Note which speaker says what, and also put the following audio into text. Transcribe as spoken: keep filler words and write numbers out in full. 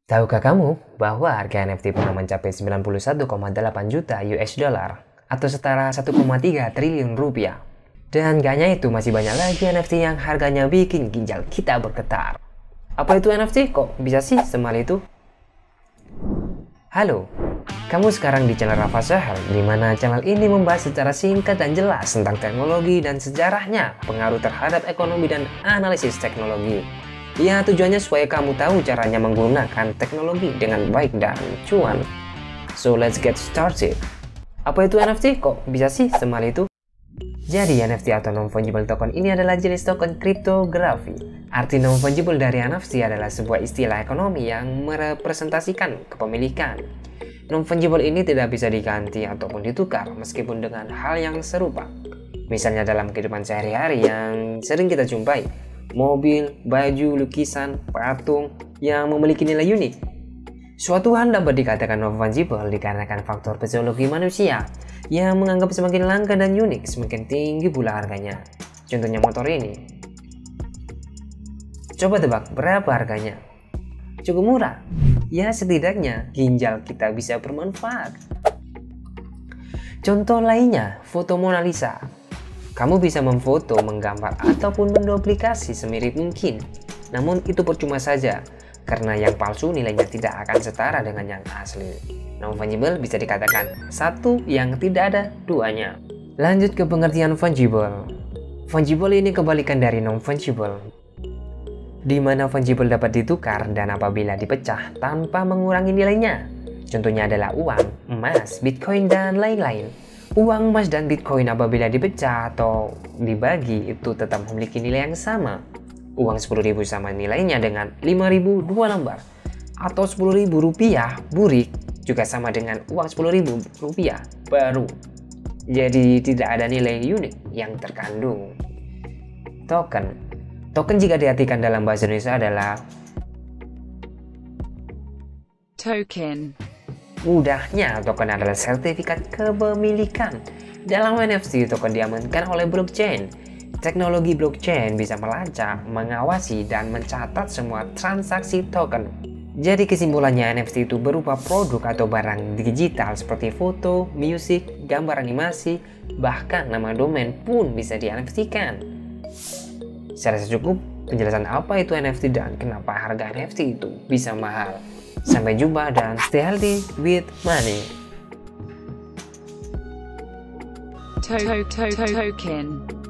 Speaker 1: Tahukah kamu bahwa harga N F T pernah mencapai sembilan puluh satu koma delapan juta U S dollar atau setara satu koma tiga triliun rupiah? Dan gak hanya itu, masih banyak lagi N F T yang harganya bikin ginjal kita bergetar. Apa itu N F T? Kok bisa sih semahal itu? Halo, kamu sekarang di channel Rafa Sahel, di mana channel ini membahas secara singkat dan jelas tentang teknologi dan sejarahnya, pengaruh terhadap ekonomi dan analisis teknologi. Ya, tujuannya supaya kamu tahu caranya menggunakan teknologi dengan baik dan cuan. So let's get started. Apa itu N F T? Kok bisa sih semahal itu? Jadi N F T atau non-fungible token ini adalah jenis token kriptografi. Arti non-fungible dari N F T adalah sebuah istilah ekonomi yang merepresentasikan kepemilikan. Non-fungible ini tidak bisa diganti ataupun ditukar meskipun dengan hal yang serupa. Misalnya dalam kehidupan sehari-hari yang sering kita jumpai, mobil, baju, lukisan, patung yang memiliki nilai unik. Suatu hal dapat dikatakan non-fungible dikarenakan faktor psikologi manusia yang menganggap semakin langka dan unik semakin tinggi pula harganya. Contohnya motor ini. Coba tebak berapa harganya? Cukup murah. Ya, setidaknya ginjal kita bisa bermanfaat. Contoh lainnya, foto Mona Lisa. Kamu bisa memfoto, menggambar, ataupun menduplikasi semirip mungkin. Namun itu percuma saja, karena yang palsu nilainya tidak akan setara dengan yang asli. Non-fungible bisa dikatakan satu yang tidak ada duanya. Lanjut ke pengertian fungible. Fungible ini kebalikan dari non-fungible, di mana fungible dapat ditukar dan apabila dipecah tanpa mengurangi nilainya. Contohnya adalah uang, emas, bitcoin, dan lain-lain. Uang emas dan bitcoin apabila dipecah atau dibagi itu tetap memiliki nilai yang sama. Uang sepuluh ribu sama nilainya dengan lima ribu dua lembar. Atau sepuluh ribu rupiah burik juga sama dengan uang sepuluh ribu rupiah baru. Jadi tidak ada nilai unik yang terkandung. Token. Token jika diartikan dalam bahasa Indonesia adalah
Speaker 2: token.
Speaker 1: Mudahnya, token adalah sertifikat kepemilikan. Dalam N F T, token diamankan oleh blockchain. Teknologi blockchain bisa melacak, mengawasi, dan mencatat semua transaksi token. Jadi kesimpulannya, N F T itu berupa produk atau barang digital seperti foto, musik, gambar animasi, bahkan nama domain pun bisa di N F T-kan. Saya rasa cukup penjelasan apa itu N F T dan kenapa harga N F T itu bisa mahal. Sampai jumpa dan stay healthy with money.
Speaker 2: To to to token.